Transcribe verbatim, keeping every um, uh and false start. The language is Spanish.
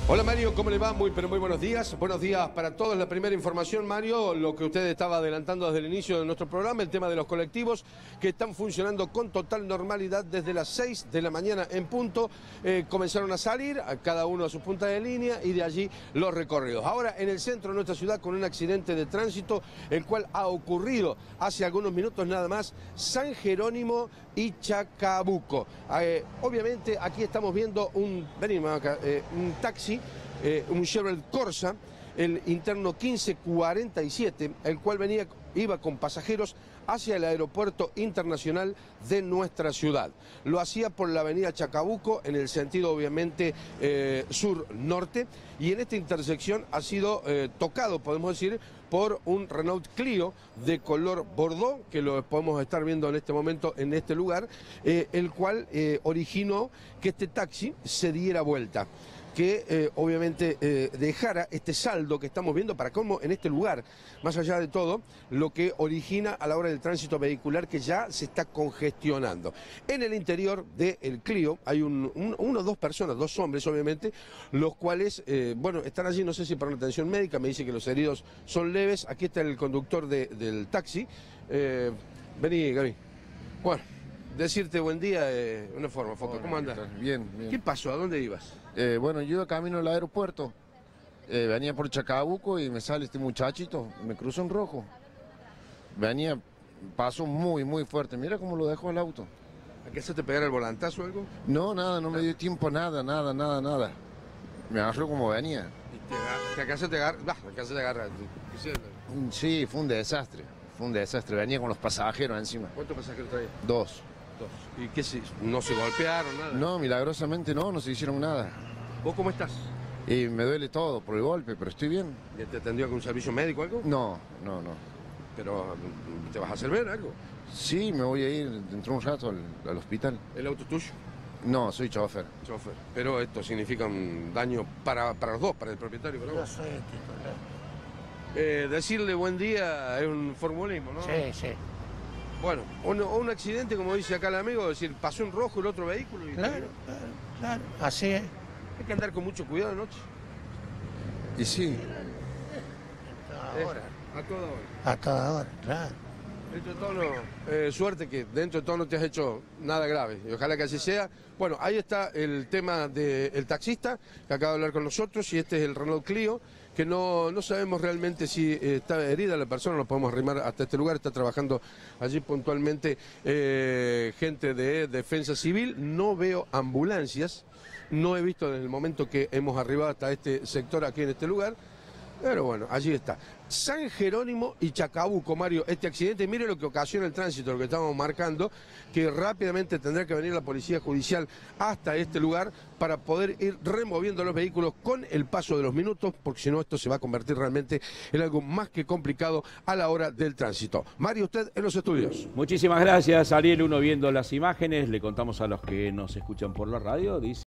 Hola Mario, ¿cómo le va? Muy, pero muy buenos días. Buenos días para todos. La primera información, Mario, lo que usted estaba adelantando desde el inicio de nuestro programa, el tema de los colectivos que están funcionando con total normalidad desde las seis de la mañana en punto. Eh, comenzaron a salir, a cada uno a su punta de línea y de allí los recorridos. Ahora en el centro de nuestra ciudad con un accidente de tránsito, el cual ha ocurrido hace algunos minutos nada más, San Jerónimo y Chacabuco. Eh, obviamente aquí estamos viendo un, venimos acá, eh, un taxi. Eh, un Chevrolet Corsa, el interno quince cuarenta y siete, el cual venía, iba con pasajeros hacia el aeropuerto internacional de nuestra ciudad. Lo hacía por la avenida Chacabuco, en el sentido obviamente eh, sur-norte, y en esta intersección ha sido eh, tocado, podemos decir, por un Renault Clio de color bordeaux, que lo podemos estar viendo en este momento en este lugar, eh, el cual eh, originó que este taxi se diera vuelta, que eh, obviamente eh, dejara este saldo que estamos viendo para cómo en este lugar, más allá de todo, lo que origina a la hora del tránsito vehicular que ya se está congestionando. En el interior del Clio hay un, un, uno o dos personas, dos hombres obviamente, los cuales, eh, bueno, están allí, no sé si para una atención médica, me dice que los heridos son leves. Aquí está el conductor de, del taxi. Eh, vení, Gaby. Bueno. Decirte buen día de eh, una forma, Foca. ¿Cómo andas? Bien, bien. ¿Qué pasó? ¿A dónde ibas? Eh, bueno, yo iba camino al aeropuerto, eh, venía por Chacabuco y me sale este muchachito, me cruzó en rojo. Venía, pasó muy, muy fuerte. Mira cómo lo dejó el auto. ¿A qué se te pegara el volantazo o algo? No, nada, no me dio tiempo, nada, nada, nada, nada. Me agarró como venía. ¿Y te, te acá se te agarra? Bah, acá se te agarra. Sí, fue un desastre, fue un desastre. Venía con los pasajeros encima. ¿Cuántos pasajeros traía? Dos. ¿Y qué se, no se golpearon, nada? No, milagrosamente no, no se hicieron nada. ¿Vos cómo estás? Y me duele todo por el golpe, pero estoy bien. ¿Ya te atendió con un servicio médico o algo? No, no, no. ¿Pero te vas a hacer ver algo? Sí, me voy a ir dentro de un rato al, al hospital. ¿El auto tuyo? No, soy chofer. Chofer. Pero esto significa un daño para, para los dos, para el propietario y para vos. Yo soy el titular. Eh, decirle buen día es un formulismo, ¿no? Sí, sí. Bueno, un, un accidente, como dice acá el amigo, es decir, pasó en rojo el otro vehículo y... Claro, claro, claro. Así es. Hay que andar con mucho cuidado anoche. Y sí. A toda hora. A toda hora. A toda hora, claro. Dentro de todo, no, eh, suerte que dentro de todo no te has hecho nada grave. Y ojalá que así sea. Bueno, ahí está el tema del taxista que acaba de hablar con nosotros y este es el Renault Clio, que no, no sabemos realmente si eh, está herida la persona, nos podemos arrimar hasta este lugar, está trabajando allí puntualmente eh, gente de Defensa Civil. No veo ambulancias, no he visto desde el momento que hemos arribado hasta este sector aquí en este lugar. Pero bueno, allí está. San Jerónimo y Chacabuco, Mario, este accidente, mire lo que ocasiona el tránsito, lo que estamos marcando, que rápidamente tendrá que venir la policía judicial hasta este lugar para poder ir removiendo los vehículos con el paso de los minutos, porque si no esto se va a convertir realmente en algo más que complicado a la hora del tránsito. Mario, usted en los estudios. Muchísimas gracias, Ariel. Uno viendo las imágenes, le contamos a los que nos escuchan por la radio, dice...